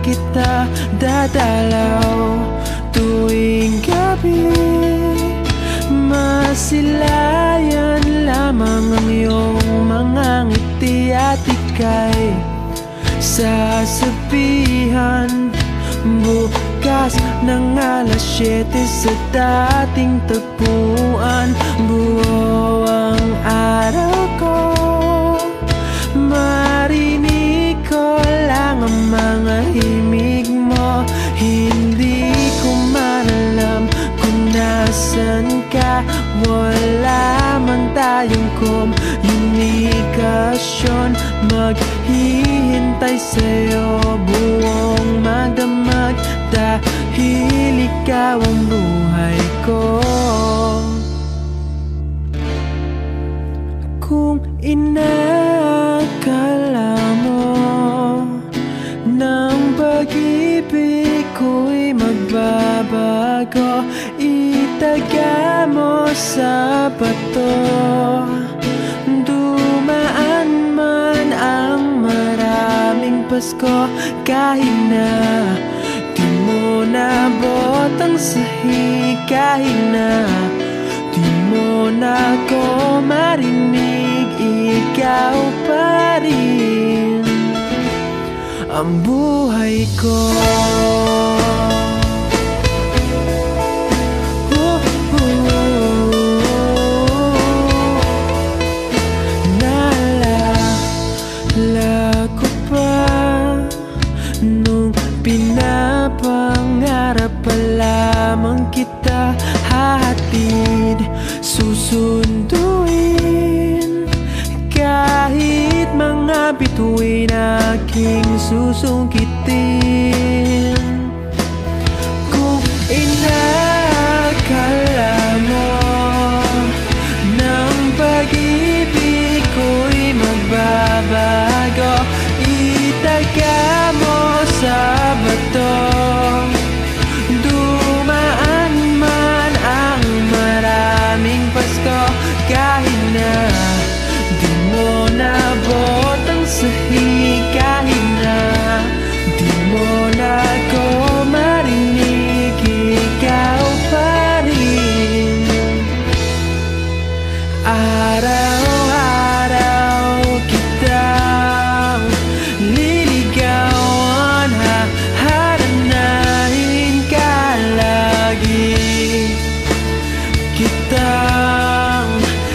kita dadalaw tuwing gabi. Masilayan lamang ang iyong mga ngiti at ika'y sasabihan bukas ng alas 7 sa dating tagpuan. Buo ang araw ko, marinig ko lang ang mga himig mo. Hindi ko man alam kung nasan ka, wala man tayong komunikasyon. Maghihintay sa'yo buong magdamag dahil ikaw ang buhay ko. Kung inakala mo ng pag-ibig ko'y magbabago, itaga mo sa bato. Dumaan man ang maraming Pasko, kahit na di mo nabot ang sahig, kahit na di mo na ko marinig, ikaw pa rin ang buhay ko. Naalala ko pa nung pinapangarap pa lamang kita, hatid susunduin kahit mga bituin aking susungkitin. Kung inakala mo ng pag-ibig ko'y magbabago, itaga mo sa bato. Dumaan man ang maraming Pasko, kahit na di mo nabot ang sahig, kahit na di mo na ko marinig, ikaw pa rin. Araw-araw kitang liligawan, haharanahin ka lagi. Kitang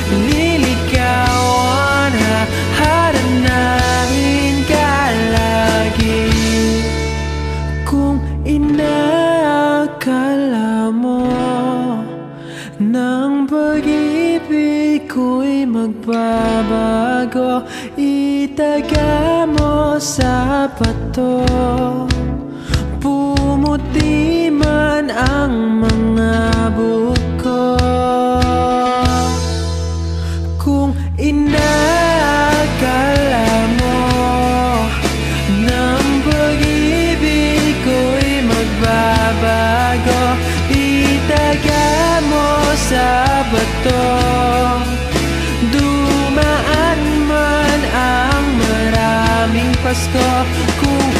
liligawan, haharanahin ka lagi. Kung inakala mo ng pag-ibig ko'y magbabago, itaga mo sa bato. Pumuti man ang mga buko. Kung inakala mo ng pag-ibig ko'y magbabago, itaga mo sa bato. Dumaan man ang maraming Pasko, kung